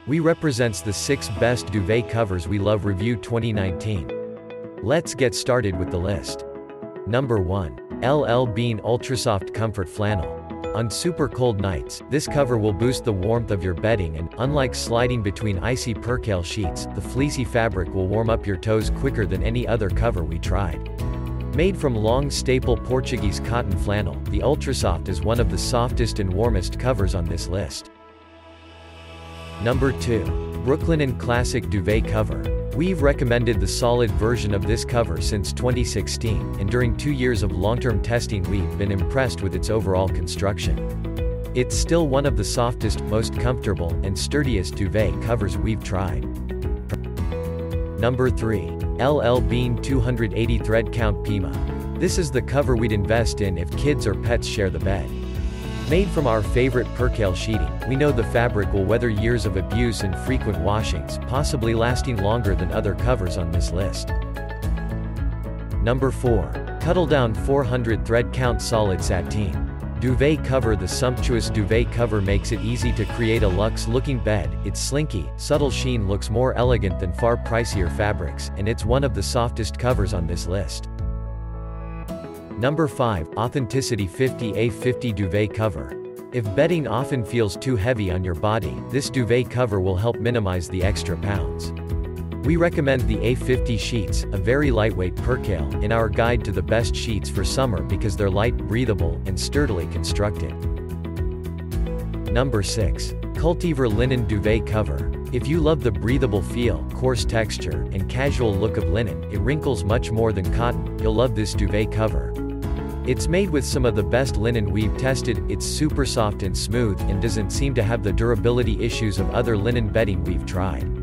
We represents the 6 best duvet covers we love review 2019. Let's get started with the list. Number 1. LL Bean Ultrasoft Comfort Flannel. On super cold nights, this cover will boost the warmth of your bedding and, unlike sliding between icy percale sheets, the fleecy fabric will warm up your toes quicker than any other cover we tried. Made from long staple Portuguese cotton flannel, the Ultrasoft is one of the softest and warmest covers on this list. Number 2. Brooklinen Classic Duvet Cover. We've recommended the solid version of this cover since 2016, and during 2 years of long-term testing we've been impressed with its overall construction. It's still one of the softest, most comfortable, and sturdiest duvet covers we've tried. Number 3. LL Bean 280 Thread Count Pima. This is the cover we'd invest in if kids or pets share the bed. Made from our favorite percale sheeting, we know the fabric will weather years of abuse and frequent washings, possibly lasting longer than other covers on this list. Number 4. Cuddle Down 400 Thread Count Solid Sateen Duvet Cover. The sumptuous duvet cover makes it easy to create a luxe-looking bed. Its slinky, subtle sheen looks more elegant than far pricier fabrics, and it's one of the softest covers on this list. Number 5. Authenticity 50A50 Duvet Cover. If bedding often feels too heavy on your body, this duvet cover will help minimize the extra pounds. We recommend the A50 sheets, a very lightweight percale, in our guide to the best sheets for summer because they're light, breathable, and sturdily constructed. Number 6. Cultivar Linen Duvet Cover. If you love the breathable feel, coarse texture, and casual look of linen, it wrinkles much more than cotton, you'll love this duvet cover. It's made with some of the best linen we've tested, it's super soft and smooth, and doesn't seem to have the durability issues of other linen bedding we've tried.